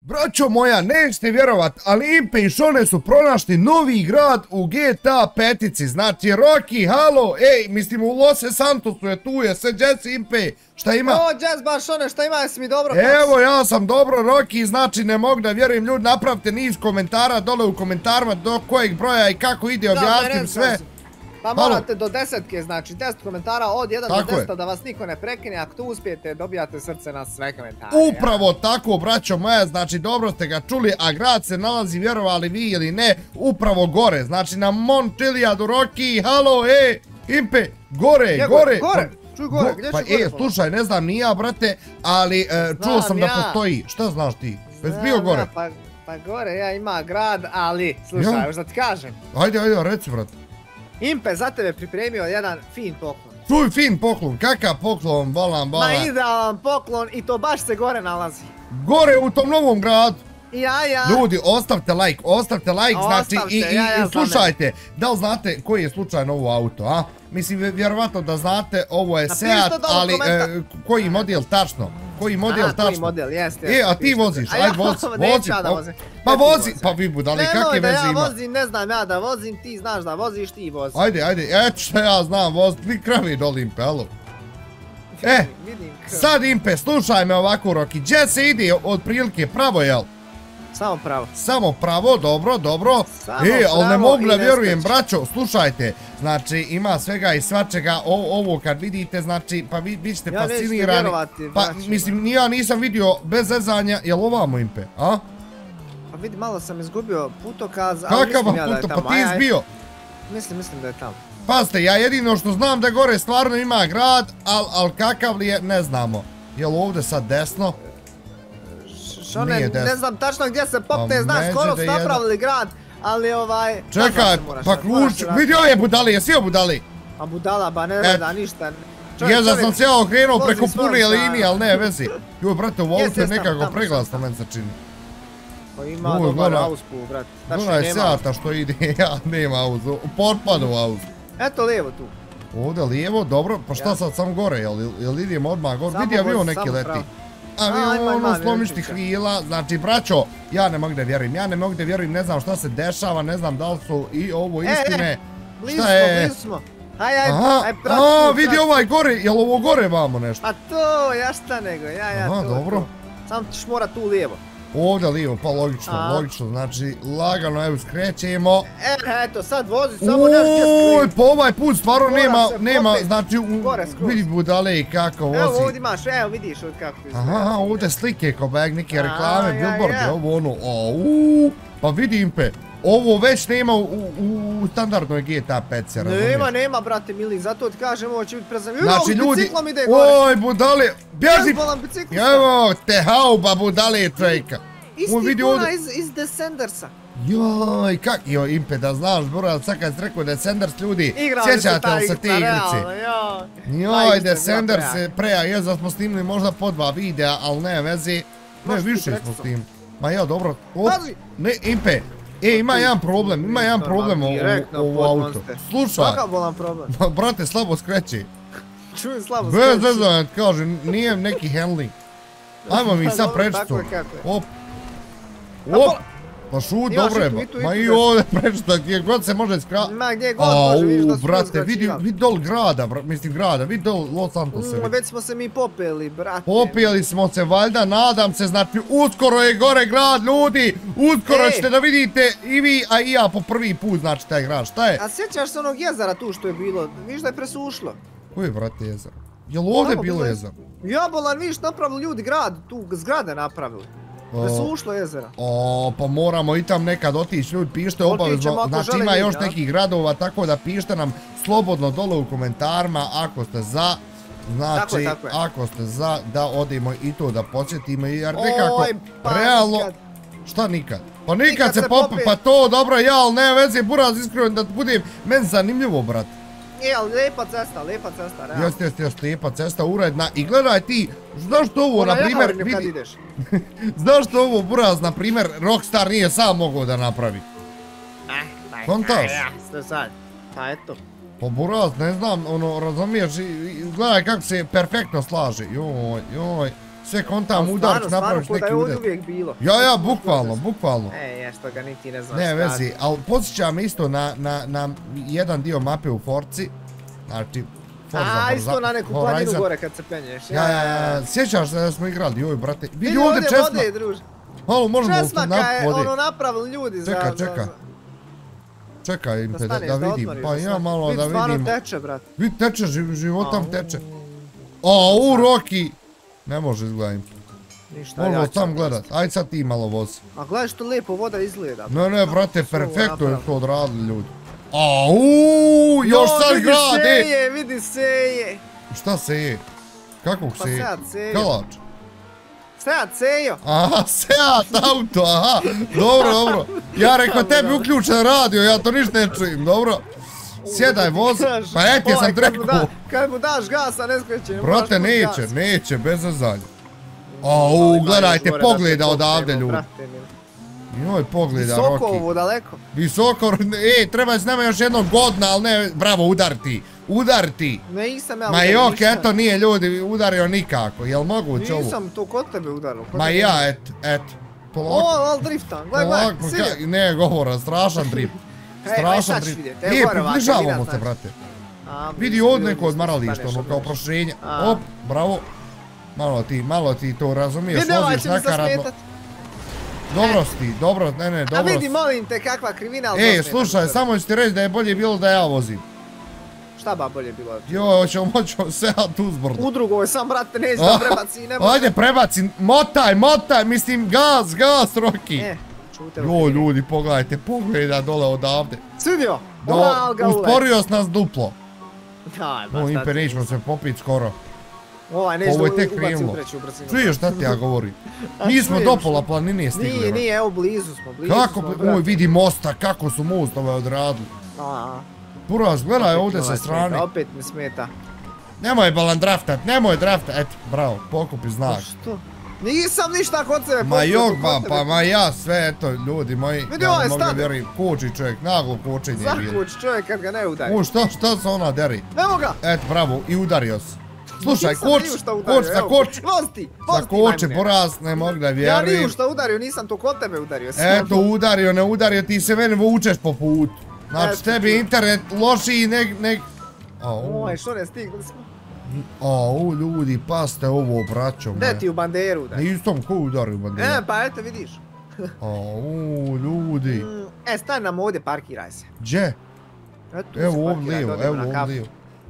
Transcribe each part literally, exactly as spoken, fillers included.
Braćo moja, nećete vjerovat, ali Impe i Šone su pronašli novi grad u G T A petici, znači Rocky, halo, ej, mislim u Los Santosu je tu, je sve Jesse, Impe, šta ima? O, Jess, baš Šone, šta ima, jesi mi dobro? Evo, ja sam dobro, Rocky, znači ne mogu da vjerujem, ljudi, napravite niz komentara dole u komentarima do kojeg broja i kako ide, objasnim sve. Pa morate do desetke, znači deset komentara od jedan do deset da vas niko ne prekine, ako to uspijete dobijate srce na sve komentare. Upravo tako, braćo moja, znači dobro ste ga čuli, a grad se nalazi, vjerovali vi ili ne, upravo gore, znači na Montiliadu, Rocky, halo, ej, Impe, gore, gore. Gore, čuj gore, gdje ću gore? Pa e, slušaj, ne znam ni ja, brate, ali čuo sam da postoji, šta znaš ti, već bio gore? Pa gore ja ima grad, ali, slušaj, još da ti kažem. Ajde, ajde, reci, brate. Impe za tebe pripremio jedan fin poklon. Čuj, fin poklon, kakav poklon, balan, balan. Ma idealan poklon i to baš se gore nalazi. Gore u tom novom gradu. Ja, ja. Ljudi, ostavite like, ostavite like, znači i slušajte, da li znate koji je slučajno ovo auto, a? Mislim, vjerovatno da znate, ovo je Seat, ali koji model tačno? Koji model tačno? Aha, koji model, jeste. E, a ti voziš, ajde vozi, vozi. Pa vozi, pa vi budali, kakve veze ima? Nemoj da ja vozim, ne znam ja da vozim, ti znaš da voziš, ti vozi. Ajde, ajde, eto što ja znam voziti, vi kravi doli Impe, alo. E, sad Impe, slušaj me ovako, Rocky, gdje se ide od prilike pravo, jel? Samo pravo. Samo pravo, dobro, dobro. E, ali ne mogu da vjerujem, braćo, slušajte, znači ima svega i svačega, ovo kad vidite, znači, pa vi ćete fascinirani. Pa, mislim, ja nisam vidio bez zezanja, jel ovamo Impe, a? Pa vidi, malo sam izgubio putokaz, ali mislim ja da je tamo. Kakav, pa ti izbio? Mislim, mislim da je tamo. Pazite, ja jedino što znam da gore stvarno ima grad, ali kakav li je, ne znamo. Jel ovdje sad desno? Šone, ne znam tačno gdje se popne, znaš, skoro su napravili grad, ali ovaj... Čekaj, pa ključ, vidio je budali, jesi joj budali? A budala, ba ne gleda ništa. Jeza sam se ja okrenuo preko pune linije, ali ne, vezi. Joj, brate, u auto je nekako preglasno, men se čini. Pa ima dobar auspu, brate. Gledaj Seata što ide, ja nema auzu, potpadu auzu. Eto lijevo tu. Ovdje lijevo, dobro, pa šta sad sam gore, jel idemo odmah gore? Vidi avion neki leti. Avionu slomišti krila, znači braćo, ja ne mogu da vjerujem, ja ne mogu da vjerujem, ne znam šta se dešava, ne znam da li su i ovo istine. Blizu smo, blizu smo. Aj, aj, aj, prati. A, vidi ovaj gore, jel ovo gore vamo nešto? Pa to, ja šta nego, ja, ja, to. Aha, dobro. Samo ćeš morat tu lijevo. Ovdje lijevo, pa logično, logično, znači lagano, evo skrećemo. E, eto, sad vozi, samo neš gdje skrivi. Oj, pa ovaj put stvarno nema, nema, znači, vidi budale kako vozi. Evo ovdje imaš, evo vidiš od kako izgleda. Aha, ovdje slike ko bag, neke reklame, billboarde, ovo ono, auuu, pa vidi Impe, ovo već nema u standardnoj G T A petici, razumiješ? Nema, nema, brate mili, zato ti kažem, ovo će biti prezavljeno. Znači ljudi, oj budale, bježi, evo te hauba budale trejka. Isti ona iz Descendersa. Joj, kak, joj Impe, da znaš, Boral, sad kad si rekao Descenders, ljudi, sjećate li se te igrice? Joj, Descenders, preja, je da smo snimili možda po dva videa, ali ne vezi, ne, više smo snimili. Ma jo, dobro, ne, Impe, e, ima jedan problem, ima jedan problem ovo auto. Slušaj, kakav bolan problem? Brate, slabo skreći. Čujem slabo skreći. Bez zezanja, kažem, nije neki handling. Ajmo mi sad prečicu. Op. Op. Pa šut, dobro je, ma i ovdje prečita, gdje god se može skratiti. Ma gdje god može, vidiš da su brate, vidi dol grada, mislim grada, vidi dol Los Santose. Već smo se mi popeli, brate. Popeli smo se, valjda, nadam se, znači, uskoro je gore grad, ljudi, uskoro ćete da vidite i vi, a i ja po prvi put, znači, taj grad, šta je? A sjećaš se onog jezera tu što je bilo, vidiš da je presušlo? Koji je, brate, jezero? Jel ovdje bilo jezero? Jabolan, vidiš, napravili ljudi grad, tu zgrade napravili. Presušlo jezera. O, pa moramo i tam nekad otići, ljudi, pišite obavezno, znači ima još nekih gradova, tako da pišite nam slobodno dole u komentarima ako ste za, znači ako ste za da odemo i to da posjetimo, jer nekako, realno, šta nikad? Pa nikad se pope, pa to dobro, ja, ali ne veze, buraz iskreno da budem, meni zanimljivo, brat. E, ali lijepa cesta, lijepa cesta, realno. Jeste, jeste, jeste, lijepa cesta, uredna. I gledaj ti, znaš što ovo, na primjer, vidi... Znaš što ovo, buraz, na primjer, Rockstar nije sam mogao da napravi? Eh, kontaš? Što sad? Pa eto. Pa buraz, ne znam, ono, razumiješ, gledaj kako se perfektno slaže. Joj, joj, Sve kontam udarac, napraviš neki udar. Ja, ja, bukvalno, bukvalno. E, je što ga niti ne znaš. Ne vezi, ali podsjeća me isto na jedan dio mape u Forci. Znači, Forza Horizon. A, isto na neku planinu gore kad se penješ. Ja, ja, ja, sjećaš se da smo igrali, joj brate. Vidi ovdje česma. Vode, druže. Halo, možemo u Česmaka je ono napravili ljudi za... Čekaj, čekaj. Čekaj Impe, da vidim. Pa ja malo da vidim. Vidi, stvarno teče, brate. Vidi, teče, životam teče. A, u Roki. Ne može izgledati. Ništa, ja ću. Možemo tam gledat. Ajde sad ti malo vozi. A gledaj što lijepo voda izgleda. Ne, ne, brate, perfektno je to odradili ljudi. Auuu, još sad grade! Vidi seje, vidi seje. Šta seje? Kakvog seje? Pa Seat seje. Kalač? Seat sejo. Aha, Seat auto, aha. Dobro, dobro. Ja rekao tebi uključen radio, ja to ništa ne čujem, dobro. Sjedaj vozi, pa eti sam rekao. Kad mu daš gasa, ne skreće. Brate, neće, neće, bez zazanja. Auuu, gledajte, pogleda odavde ljudi. Joj, pogleda Roki. Visoko ovo, daleko. Visoko, ej, treba s nama još jednog godina, ali ne, bravo, udar ti. Udar ti. Ne, nisam ja udario. Ma jok, eto, nije ljudi udario nikako, jel moguće ovo? Nisam to kod tebe udario. Ma ja, et, et. O, ali driftam, gledaj, gledaj, silje. Ne, govora, strašan drift. Strašan drift. Ej, približavamo se, brate. Vidi ovdje neko odmaralište, ono, kao proširenje. Op, bravo. Malo ti, malo ti to razumiješ, voziš nakaradno. Dobro si ti, dobro, ne ne, dobro si. A vidi, molim te, kakva kriminal. Ej, slušaj, samo ću ti reći da je bolje bilo da ja vozim. Šta ba bolje bilo? Joj, hoćemo moći Seat uzbrdo. U drugoj sam, brate, neću da prebaci, ne može. Ajde, prebaci, motaj, motaj, mislim, gas, gas, Roki. E, čute. Joj, ljudi, pogledajte, pogledaj dole odavde. Svidio? Usporio s nas duplo. Daj, ba, šta ti. Impe, nećemo se popit skoro. Ovaj, neću da ubaci upreći u brzinu. Čuješ šta ti ja govorim? Mi smo do pola planine stigli. Nije, nije, evo blizu smo, blizu smo. Kako, oj, vidi mosta, kako su mostove odradili. Buraz, gledaj ovdje sa strane. Opet mi smeta. Nemoj balan draftat, nemoj draftat. Eto, bravo, pokupi znak. Što? Nisam ništa kod sebe pokupio. Ma jok, ba, pa ma ja sve, eto, ljudi moji. Vidi ovaj stane. Ja ne mogu vjerujem, koči čovjek, naglo kočenje je bilo. Zakuči čovjek kad ga ne udari. U, šta, šta se ona deri? Evo ga! Eto, bravo, i udario se. Slušaj, koč, koč, za koč. Voz ti, voz ti, koče, Buraz, ne mogu da vjerujem. Ja niju šta udario, nisam to kod tebe udario. Eto, udario, ne udario, ti se mene vučeš po putu. Znači, tebi internet lošiji nek, nek... Oj, što ne stigli smo? Au, ljudi, paste ovo, braćo. Gdje ti u banderu udari? Nisam, ko udari u banderu? E, pa eto, vidiš. Au, ljudi. E, stani nam ovdje, parkiraj se. Gdje? Evo ovdje lijevo, evo ovdje lijevo.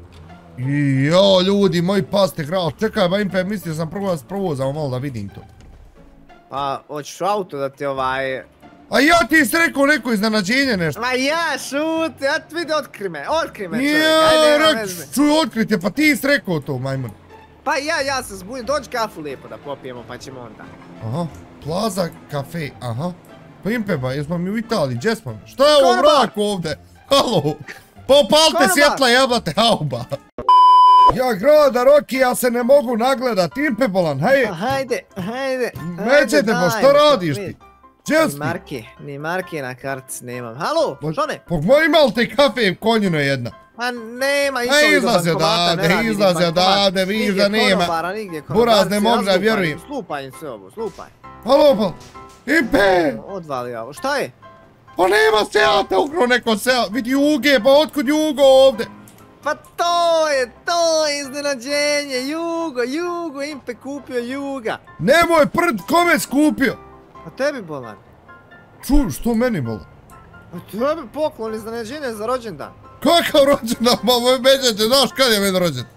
Jo, ljudi, moji paste krao, čekaj, ba Impe, mislio sam prvo da se provozamo malo da vidim to. Pa, hoćeš u auto da ti ovaj... A ja ti si rekao neko iznenađenje nešto. Ma ja, šuti, ja ti vidi, otkri me, otkri me čovjek, ajde, nema veze. Čuj, otkri te, pa ti si rekao to, majmun. Pa ja, ja se zbudim, dođi kafu lijepo da popijemo, pa ćemo onda. Aha, Plaza Cafe, aha. Pa Impe, ba, jesmo mi u Italiji, gdje smo? Šta je ovo mrak ovdje? Halo, pa opalte svjetla jebate, hauba. Ja grada Roki, ja se ne mogu nagledat, Impe bolan, hej! Hajde, hajde, Međete, pa što radiš ti? Ni marke, ni marke na kartici nemam. Halo, što ne? Pa imali te kafe konjino jedna? Pa nema, išao li do bankomata, ne radi ni bankomat. Izlazi odavde, vidiš da nema. Nigdje konobara, nigdje konobara. Buraz ne mogu da vjerujem. Slupaj sve ovo, slupaj. Halo pa, Impe! Odvali ovo, šta je? Pa nema Seata, ukro neko Seat, vidi Juge, pa otkud Jugo ovdje? Pa to je, to je iznenađenje, Jugo, Jugo, Impe kupio Juga. Nemoj prd, kome skupio? A tebi bolan. Čuj, što meni bolan? A tebi poklon iznenađenje za rođendan. Kakav rođendan, pa moj međete, znaš kad je meni rođendan?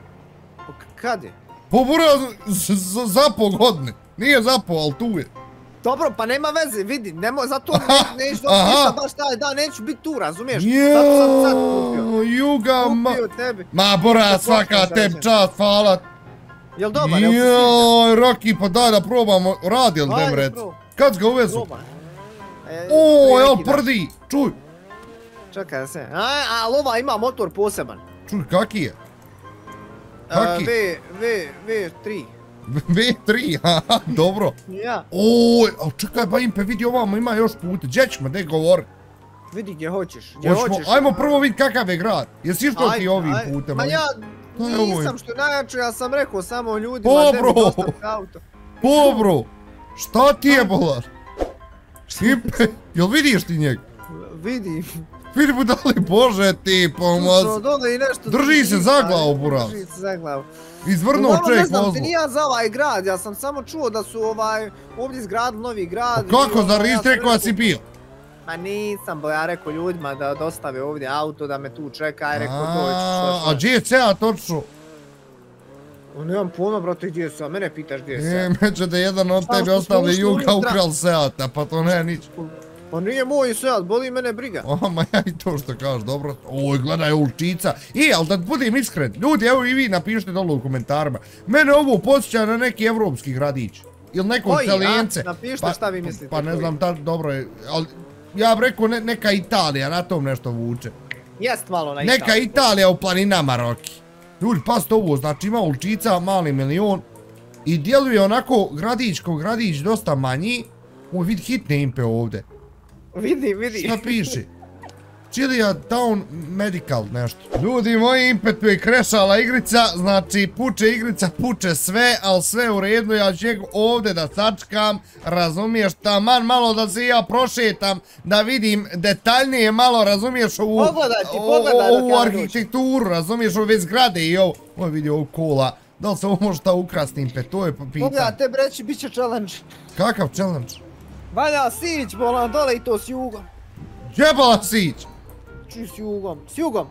Kad je? Pa Buraz, za pol godine. Nije za pol, ali tu je. Dobro, pa nema veze, vidi, nemoj, zato neću doći ništa baš taj dan, neću biti tu, razumiješ? Zato sam sad kupio. Juga, ma... Kupio tebi. Ma, Buraz, svaka tebi čast, hvala. Jel dobar, jel ti sviđa? Joj, Roki, pa daj da probamo, radi li dem rec? Kad ga uvezu? O, jel prdi, čuj. Čekaj da se, ali ova ima motor poseban. Čuj, kaki je? Kaki? V, V, V tri. V tri, haha, dobro. Ja. Oj, ali čekaj, ba Impe, vidi ovamo, ima još puta, gdje ćemo, gdje govori? Vidi gdje hoćeš, gdje hoćeš. Ajmo prvo vidjeti kakav je grad, jesi išao ti ovim putem? Ma ja, Nisam što najjače, ja sam rekao samo ljudima da mi dostavite auto. Pobro, šta ti je bolar? Impe, jel vidiš ti njega? Vidim. Vidi budali, bože ti pomoz. Drži se za glavu, buraz. Drži se za glavu. Izvrnuo ček vozlo. Ne znam ti nija za ovaj grad, ja sam samo čuo da su ovaj ovdje izgradili novi grad. Kako, zar nisi rekao da si bio? Ma nisam, bo ja rekao ljudima da dostave ovdje auto, da me tu čeka, i rekao doći. A gdje je Seat točno? Nemam pojma, brate, gdje je Seat, mene pitaš gdje je Seat. E, međe da jedan od tebi ostali Juga ukral Seata, pa to ne nič. Pa nije moj Seat, boli mene briga. O, ma ja i to što kažeš, dobro. Oj, gledaj ulčica. I, ali da budem iskren, ljudi, evo i vi napišite dole u komentarima. Mene ovo podsjeća na neki evropski gradić. Ili nekog Italijence. Napišite šta vi mislite. Pa ne znam, dobro je, ali ja bih rekao neka Italija, na tom nešto vuče. Jest malo na Italiju. Neka Italija u planinama, Roki. Ljudi, pasite ovo, znači ima ulčica, mali milion. I djeluje onako gradić ko gradić, dosta manji. Oj, vidi hitne impe ovdje. Vidi, vidi. Šta piše? Chilija Town Medical nešto. Ljudi moji, Impetu je krešala igrica, znači puče igrica, puče sve, ali sve u redu, ja ću ovdje da sačkam, razumiješ, taman malo da se ja prošetam, da vidim detaljnije malo, razumiješ, ovu, ovu arhitekturu, razumiješ, ove zgrade i ovo, ovo vidi ovo kola, da li se ovo može šta ukrasti, Impet, to je pitanje. Pogledaj, tebi reći, bit će challenge. Kakav challenge? Valja sić, bolan, dole i to s jugom. Jebala sić? Čuj s jugom, s jugom.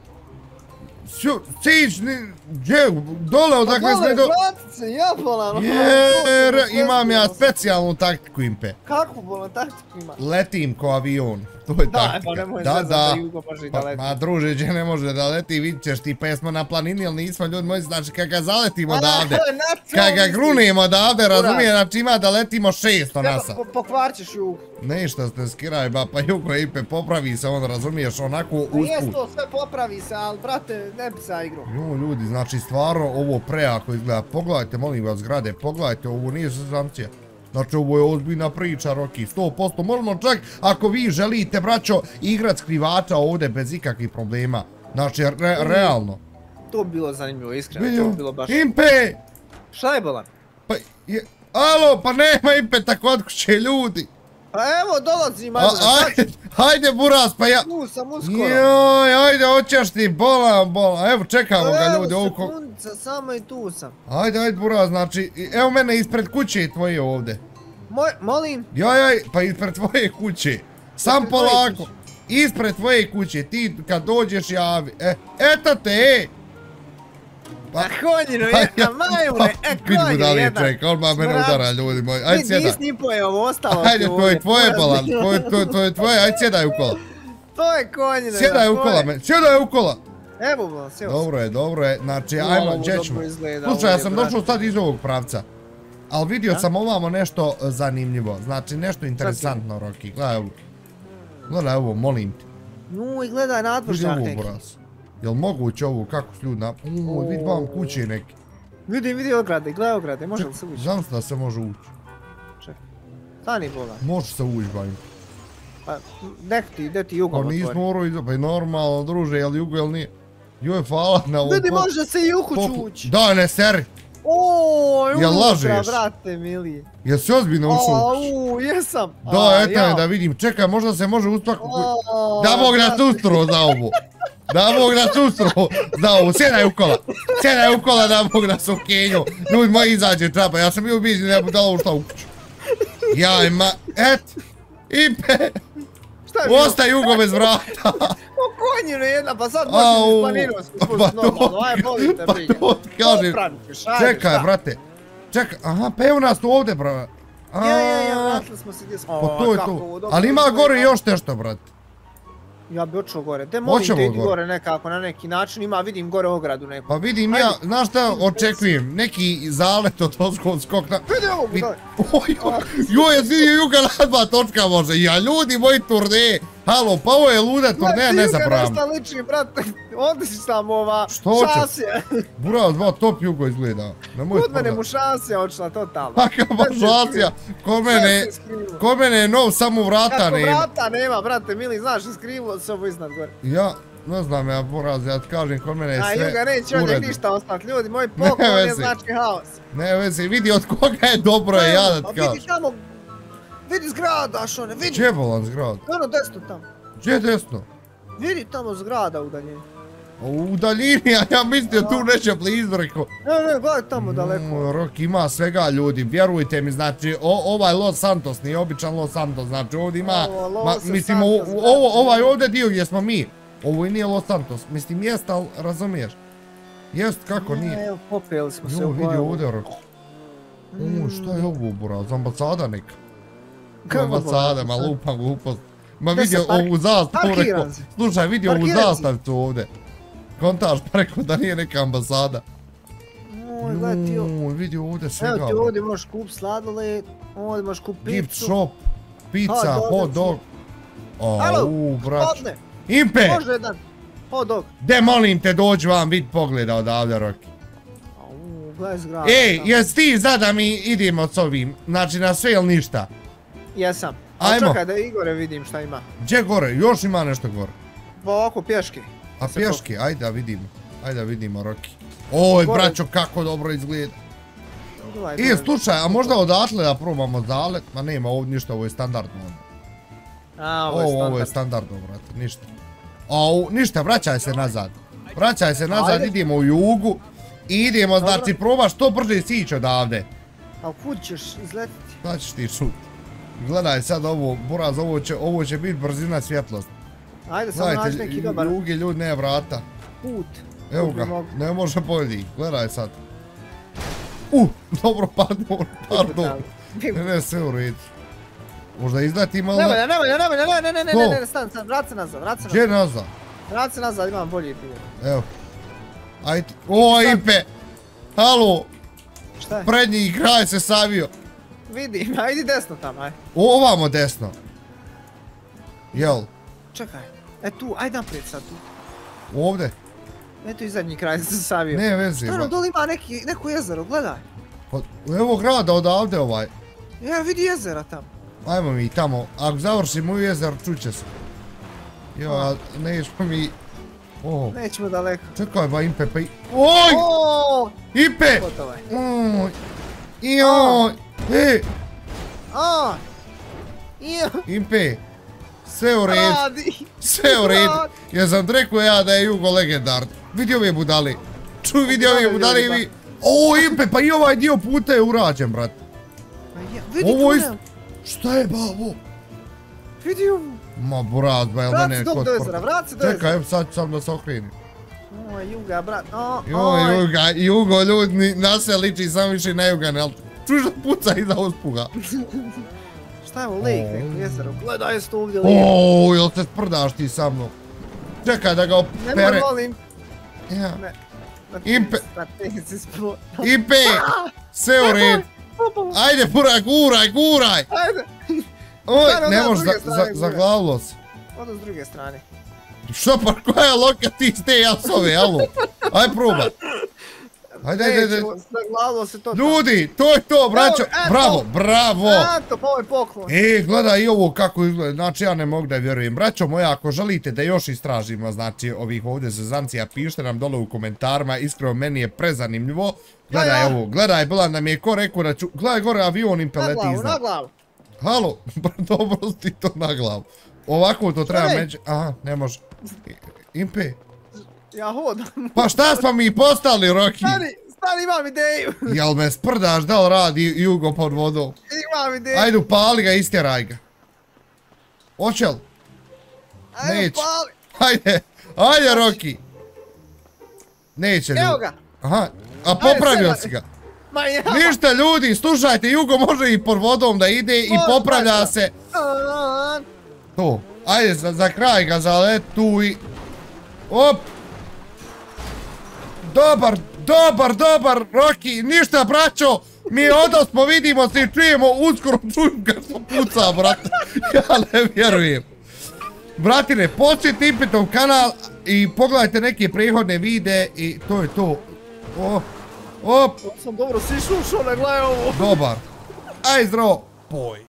Sić, gdje, dole odakle smo i dole. Dole, vratice, ja bolan. Jer imam ja specijalnu taktiku, Impe. Kakvu bolan taktiku ima? Letim ko avion, to je taktika. Da, pa nemoj zvezat da jugo može da leti. Ma druže, gdje ne može da leti, vidit ćeš ti, pa jesmo na planini, ali nismo ljudi moji, znači kad ga zaletimo odavde, kad ga grunimo odavde, razumije, znači ima da letimo šesto nasa. Pokvarćeš jugo. Ništa ste skiraj, ba, pa jugo Impe, popravi se on, razumiješ, onako usput. Jes to, sve popravi se, ali brate, ne bi sa igru. Jo, ljudi, znači stvarno ovo prejako izgleda, pogledajte, molim vas, zgrade, pogledajte, ovo nije sezamcija. Znači ovo je ozbiljna priča, Roki, sto posto, možemo čak, ako vi želite, braćo, igrat skrivača ovdje bez ikakvih problema. Znači, realno. To bi bilo zanimljivo, iskreno, to bi bilo baš... Impe! Šta je bolan? Pa, alo, pa nema Impeta kod kuće, ljudi. Pa evo, dolazim, ajde, ajde, hajde buraz, pa ja... Tu sam uskoro. Joj, ajde, hoćeš ti, bolan, bolan, evo čekamo ga ljudi. Evo, sekundica, samo i tu sam. Ajde, ajde buraz, znači, evo mene ispred kuće tvoje ovdje. Moj, molim? Joj, joj, pa ispred tvoje kuće. Sam polako. Ispred tvoje kuće, ti kad dođeš javi. E, eto te, e! Pa konjino jedna, majure, e konjino jedna. Vidi mu da li je ček, on ma mene udara ljudi moji, ajde sjedaj. Vidi, nisam pojeo ovo ostalo. Ajde, to je tvoje bolan, to je tvoje, ajde sjedaj u kola. To je konjino jedna. Sjedaj u kola, sjedaj u kola. Evo bolan, sjeo sam. Dobro je, dobro je, znači ajmo, gdje ćemo. Slušaj, ja sam došao sad iz ovog pravca. Ali vidio sam ovamo nešto zanimljivo, znači nešto interesantno, Roki, gledaj ovo. Gledaj ovo, molim ti. No i gledaj nadvožnjak neki. Jel moguće ovo, kako su ljudi na... Uuu, vidi vam kuće neki. Vidim, vidi ograde, gledaj ograde, može li se ući? Znam se da se može ući. Čekaj, stani bolan. Može se ući, bajim. Pa, nek ti, gdje ti jugom otvori? Pa nismo morao iza, pa je normalno, druže, jel jugo, jel nije? Joj, hvala na ovo... Vidi, može se i u kuću ući. Da, ne seri. Oooo, unutra, brate, mili. Jel si ozbiljno ušao ući? Uuu, jesam. Da, eto je da vidim, čekaj, možda se može uspak... Da Bog nas ustro za ovo. Da Bog nas ustro za ovo, sjedaj u kola. Sjedaj u kola da Bog nas u kenju. Ljudi moji izađe trapa, ja sam bio ubiđen da da ovo šta u kuću. Jaj, ma, et, Impe. Ostaj Jugo bez vrata. O konjinu jedna, pa sad možeš iz planinu spušti normalno, aj volite brige. Pa to ti kažem, čekaj brate, čekaj, aha, pa evo nas tu ovdje brate. Ja, ja, ja, vratili smo se gdje smo. Pa to je to, ali ima gore još nešto brate. Ja bi očeo gore, te molim te idi gore nekako, na neki način, ima, vidim gore ogradu neku. Pa vidim ja, znaš šta očekujem, neki zalet od ozgov skok na... Vidi ovo, gledaj. Joj, jesi vidio Juga na dva točka može, ja ljudi moji turneje. Halo, pa ovo je luda turneja, ne zapravim. Juga nešto liči, brate, ovdje si sam ova šasija. Burao, dva top Jugo izgleda. Kod mene mu šasija očela, totalno. Kakva šasija, kod mene je nov, samo vrata nema. Kako vrata nema, brate, mili, znaš, skrivilo se ovo iznad gore. Ja, ne znam ja poraz, ja ti kažem kod mene je sve uredno. A Juga neće ovdje ništa ostati, ljudi, moj poklon je znači haos. Ne vezi, vidi od koga je dobro je, ja da ti kažem. Vidi tamo, vidi zgrada, Šone, vidi. Gdje je bolan zgrada? Ono desno tamo. Gdje je desno? Vidi tamo zgrada u daljini. U daljini, a ja mislio tu neće blizu, rekao. Ne, ne, gledaj tamo daleko. Rok ima svega ljudi, vjerujte mi, znači ovaj Los Santos, nije običan Los Santos, znači ovdje ima, mislim ovaj ovdje dio gdje smo mi, ovo i nije Los Santos, mislim jest, ali razumiješ. Jest, kako nije? Evo, popijeli smo se u boju. Jo, vidi ovdje, Rok. Uuu, šta je ovo, buraz, ambasada neka? Kako ambasada, ma lupam glupost. Ma vidi ovu zastavu, rekao, slušaj, vidi ovu zastavicu ovdje. Kontaš preko da nije neka ambasada. Oj, gledaj ti ovo. Vidi ovdje svega. Evo ti ovdje možeš kup sladoled, ovdje možeš kup picu. Gift shop, pizza, hot dog. Auuu, brać. Impe! Može jedan hot dog. De molim te dođi vam vid pogleda odavde, Roki. Auuu, gledaj zgrada. Ej, jes ti zna da mi idemo s ovim, znači na sve ili ništa? Jesam. Ajmo. Čekaj da Igore vidim šta ima. Gdje gore? Još ima nešto gore. Pa ovako pješke. A pješke, ajde da vidimo. Ajde da vidimo, Roki. Oj, braćo, kako dobro izgleda. I, slušaj, a možda odatle da probamo zalet? Ma nema ovdje ništa, ovo je standardno. A, ovo je standardno. Ovo je standardno, brate, ništa. Au, ništa, vraćaj se nazad. Vraćaj se nazad, idemo u jugu. I idemo, znači, probaš što brže sići odavde. A kud ćeš izletiti? Šta ćeš ti šut? Gledaj sad ovo, buraz, ovo će biti brzina svjetlost. Ajde, samo naći neki dobar. Jugi, ljudi, ne vrata. Put. Evo ga, ne može bolji, gledaj sad. Uh, dobro, pardon, pardon. Ne, ne, sve u redu. Možda izleti malo... Ne volja, ne volja, ne volja, ne, ne, ne, ne, ne, ne, stan, stan, vrat se nazad, vrat se nazad. Gdje nazad? Vrat se nazad, imam bolji pije. Evo. Ajde, o, Ipe! Halo! Šta je? Prednji kraj se savio. Vidim, ajdi desno tamo, aj. Ovamo desno. Jel? Čekaj, e tu, ajde naprijed sad tu. Ovdje? Eto i zadnji kraj se savio. Ne vezi. Stvarno, dole ima neko jezero, gledaj. Evo grada odavde ovaj. Ja, vidi jezera tamo. Ajmo mi tamo, ako završimo u jezero, čuće se. Jo, nećemo mi... Nećemo daleko. Čekaj ba Impe, pa i... Oj! Impe! Oj! Joj! E! Impe! Sve u red. Sve u red. Jer sam rekao ja da je Jugo legendar. Vidi ove budali. Čuj, vidi ove budali i vi... O, Impe, pa i ovaj dio puta je urađen, brat. Vidi tunel. Šta je ba ovo? Vidi ovo. Ma buraz, ba, jel da ne... Vrat se do jezera, vrat se do jezera. Čekaj, sad ću sam da se okreni. Oj, Juga, brat. Joj, Juga, Jugo, ljudi, nas se liči sam više na Jugan, jel? Čuš da puca iza uspuga. Šta je ovo, lejk neko jezero? Gledaj se to ovdje lejk. Ooo, jel se sprdaš ti sa mnom? Čekaj da ga opere. Nemoj, molim. Ja. Impe. Impe. Sve u red. Ajde, puraj, guraj, guraj. Ajde. Oj, ne možeš, zaglavilo se. Odo s druge strane. Što pa, koja je loka ti s te jasove, alo? Ajde probaj. Ajde, ajde, ajde. Zaglavilo se to tamo. Ljudi, to je to, braćo. Bravo, bravo. Eto, pa ovo je poklon. E, gledaj i ovo kako izgleda. Znači, ja ne mogu da vjerujem. Braćo moja, ako želite da još istražimo, znači, ovih ovdje zezancija, pišite nam dole u komentarima. Iskreno, meni je prezanimljivo. Gledaj ovo, gledaj, bila nam je ko rekao da ću... Gledaj gore, avion im peleti iznad. Na glavu, na glavu. Halo, dobro si to na glavu. Ovako to treba među... Aha, ne može. Impe. Ja hodam. Pa šta smo mi postali, Roki? Stani, stani, imam ideju. Jel me sprdaš, da li radi Jugo pod vodom? Imam ideju. Ajde, upali ga, istjeraj ga. Oće li? Ajde, upali. Ajde, ajde, Roki. Neće ljudi. Evo ga. Aha, a popravio si ga. Ništa ljudi, slušajte, Jugo može i pod vodom da ide i popravlja se. To, ajde, za kraj ga zalet tu i... Op! Dobar, dobar, dobar, Roki, ništa, braćo, mi odosmo, vidimo se i čujemo, uskoro čujem kad smo puca, brate, ja ne vjerujem. Bratine, posjetite Impetov kanal i pogledajte neke prethodne videe i to je to. Op, op. Sam dobro si šušao, ne gledaj ovo. Dobar. Aj zdravo. Poj.